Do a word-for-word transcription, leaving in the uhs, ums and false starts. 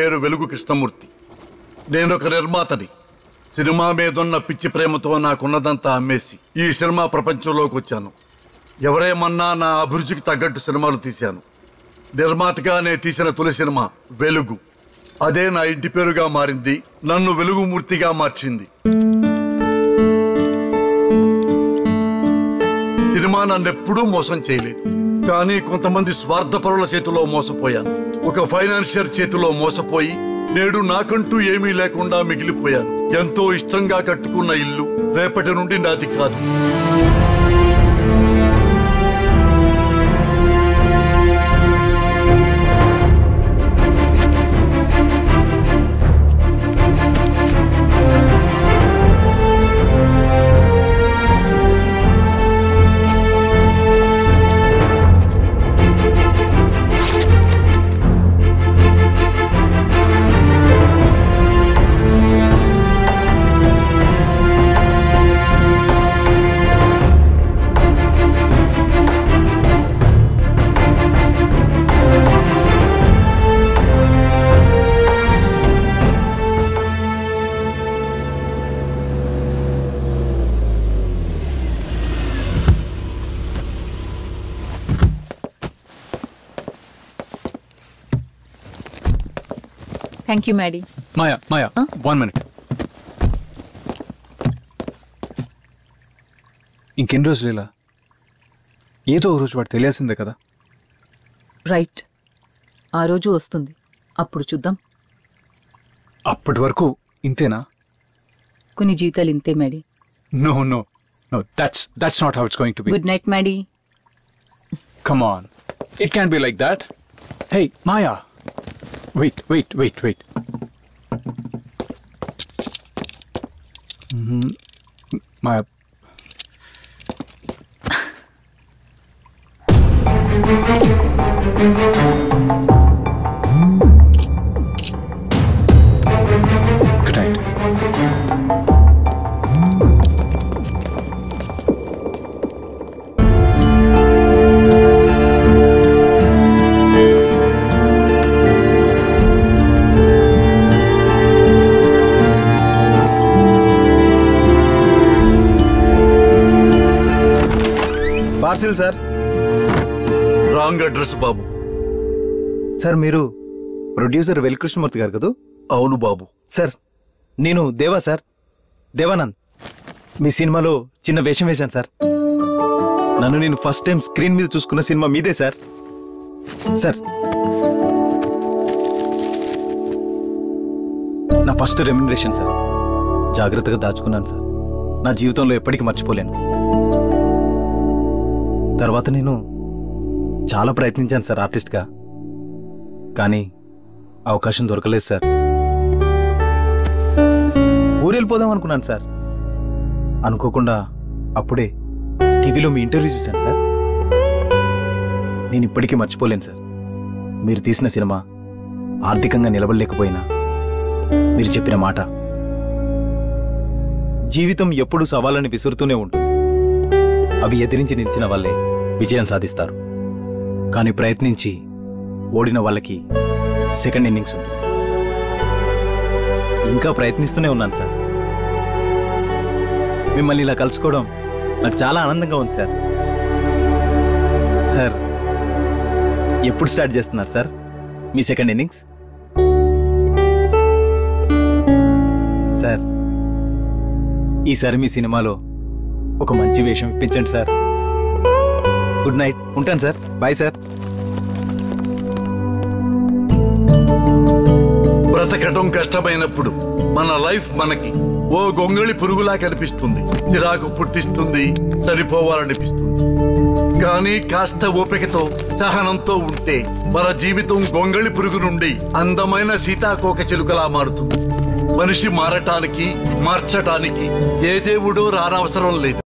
పేరు వెలుగు కృష్ణమూర్తి. నేను ఒక నిర్మాతని. సినిమా మీదున్న పిచ్చి ప్రేమతో నాకున్నదంతా అమ్మేసి ఈ సినిమా ప్రపంచంలోకి వచ్చాను. ఎవరేమన్నా నా అభిరుచికి తగ్గట్టు సినిమాలు తీశాను. నిర్మాతగా నేను తీసిన తొలి సినిమా వెలుగు. అదే నా ఇంటి పేరుగా మారింది, నన్ను వెలుగుమూర్తిగా మార్చింది. సినిమా నన్నెప్పుడూ మోసం చేయలేదు, కానీ కొంతమంది స్వార్థపరుల చేతిలో మోసపోయాను. ఒక ఫైనాన్షియర్ చేతిలో మోసపోయి నేడు నాకంటూ ఏమీ లేకుండా మిగిలిపోయాను. ఎంతో ఇష్టంగా కట్టుకున్న ఇల్లు రేపటి నుండి నాది కాదు. Thank you, Maddie. Maya, Maya, huh? one minute. ఇంకెన్ని రోజులు ఇలా? ఏదో ఒక రోజు వాడు తెలియాల్సిందే కదా. రైట్, ఆ రోజు వస్తుంది, అప్పుడు చూద్దాం. అప్పటి వరకు ఇంతేనా? కొన్ని జీతాలు ఇంతే Maddy. No no no, that's that's not how it's going to be. Good night Maddy. Come on, it can be like that. Hey Maya, wait wait wait wait mm-hmm. my good night. Parcel sir. Wrong address బాబు. Sir మీరు producer Vel Krishnamurthy గారు కదా? అవును బాబు. Sir నేను దేవా sir, Devanand. మీ సినిమాలో చిన్న వేషం వేశాను సార్. నన్ను నేను ఫస్ట్ టైం స్క్రీన్ మీద చూసుకున్న సినిమా మీదే సార్. సార్ నా ఫస్ట్ రెమ్యునరేషన్ సార్. జాగ్రత్తగా దాచుకున్నాను సార్. నా జీవితంలో ఎప్పటికీ మర్చిపోలేను. తర్వాత నేను చాలా ప్రయత్నించాను సార్ ఆర్టిస్ట్గా, కానీ అవకాశం దొరకలేదు సార్. ఊరెళ్ళిపోదాం అనుకున్నాను సార్. అనుకోకుండా అప్పుడే టీవీలో మీ ఇంటర్వ్యూ చూశాను సార్. నేను ఇప్పటికీ మర్చిపోలేను సార్. మీరు తీసిన సినిమా ఆర్థికంగా నిలబడలేకపోయినా మీరు చెప్పిన మాట, జీవితం ఎప్పుడూ సవాళ్ళని విసురుతూనే ఉంటుంది. అవి ఎదిరించి నిలిచిన వాళ్ళే విజయం సాధిస్తారు. కానీ ప్రయత్నించి ఓడిన వాళ్ళకి సెకండ్ ఇన్నింగ్స్ ఉంటుంది. ఇంకా ప్రయత్నిస్తూనే ఉన్నాను సార్. మిమ్మల్ని ఇలా కలుసుకోవడం నాకు చాలా ఆనందంగా ఉంది సార్. సార్ ఎప్పుడు స్టార్ట్ చేస్తున్నారు సార్ మీ సెకండ్ ఇన్నింగ్స్? సార్ ఈసారి మీ సినిమాలో ఒక మంచి వేషం ఇప్పించండి సార్. గుడ్ నైట్, ఉంటాను సార్. Bye sir. బ్రతకటం కష్టమైనప్పుడు మన లైఫ్ మనకి ఓ గొంగళి పురుగులా కనిపిస్తుంది. చిరాకు పుట్టిస్తుంది, సరిపోవాలనిపిస్తుంది. కానీ కాస్త ఓపికతో సహనంతో ఉంటే మన జీవితం గొంగళి పురుగు నుండి అందమైన సీతాకోక చిలుకలా మారుతుంది. మనిషి మారటానికి మార్చటానికి ఏ దేవుడో రానవసరం లేదు.